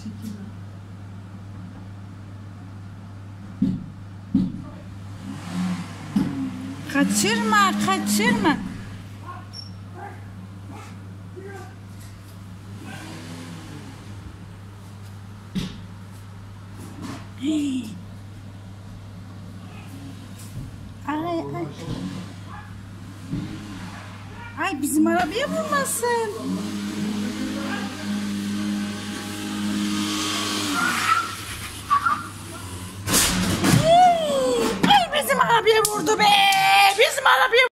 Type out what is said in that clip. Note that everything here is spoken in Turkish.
Kaçırma, kaçırma. Hey. Ay ay. Ay bizim arabaya vurmasın. Hey. Ay bizim arabaya vurdu be. Bizim arabaya